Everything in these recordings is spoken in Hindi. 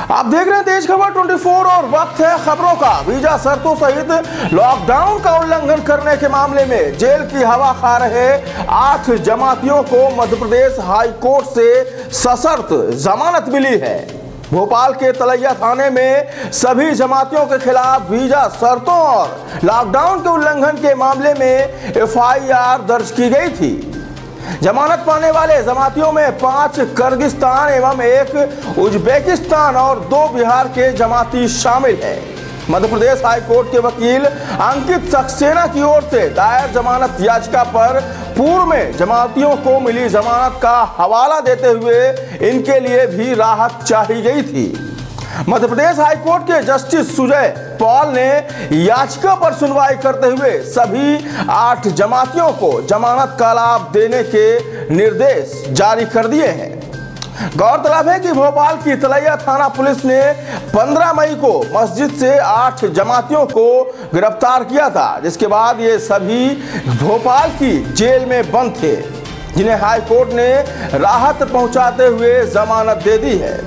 आप देख रहे हैं तेज खबर 24 और वक्त है खबरों का। वीजा शर्तों सहित लॉकडाउन का उल्लंघन करने के मामले में जेल की हवा खा रहे 8 जमातियों को मध्य प्रदेश हाई कोर्ट से सशर्त जमानत मिली है। भोपाल के तलैया थाने में सभी जमातियों के खिलाफ वीजा शर्तों और लॉकडाउन के उल्लंघन के मामले में FIR दर्ज की गई थी। जमानत पाने वाले जमातियों में 5 किर्गिस्तान एवं 1 उज्बेकिस्तान और 2 बिहार के जमाती शामिल हैं। मध्य प्रदेश हाई कोर्ट के वकील अंकित सक्सेना की ओर से दायर जमानत याचिका पर पूर्व में जमातियों को मिली जमानत का हवाला देते हुए इनके लिए भी राहत चाही गई थी। मध्य प्रदेश हाई कोर्ट के जस्टिस सुजय पॉल ने याचिका पर सुनवाई करते हुए सभी 8 जमातियों को जमानत का लाभ देने के निर्देश जारी कर दिए हैं। गौरतलब है कि भोपाल की तलैया थाना पुलिस ने 15 मई को मस्जिद से 8 जमातियों को गिरफ्तार किया था, जिसके बाद ये सभी भोपाल की जेल में बंद थे, जिन्हें हाई कोर्ट ने राहत पहुंचाते हुए जमानत दे दी है।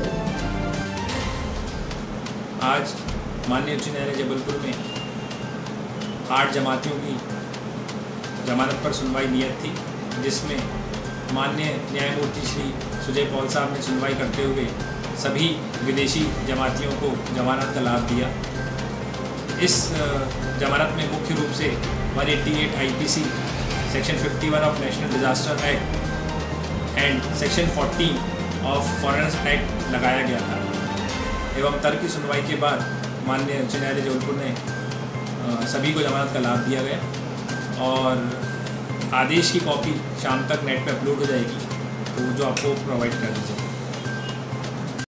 आज माननीय उच्च न्यायालय जबलपुर में 8 जमातियों की जमानत पर सुनवाई नियत थी, जिसमें माननीय न्यायमूर्ति श्री सुजय पॉल साहब ने सुनवाई करते हुए सभी विदेशी जमातियों को जमानत का लाभ दिया। इस जमानत में मुख्य रूप से 188 IPC, section 51 of national disaster act and section 14 of foreigners act लगाया गया था एवं तर्क की सुनवाई के बाद माननीय उच्च न्यायालय जबलपुर ने सभी को जमानत का लाभ दिया गया और आदेश की कॉपी शाम तक नेट पर अपलोड हो जाएगी, तो जो आपको प्रोवाइड कर दी जाएगी।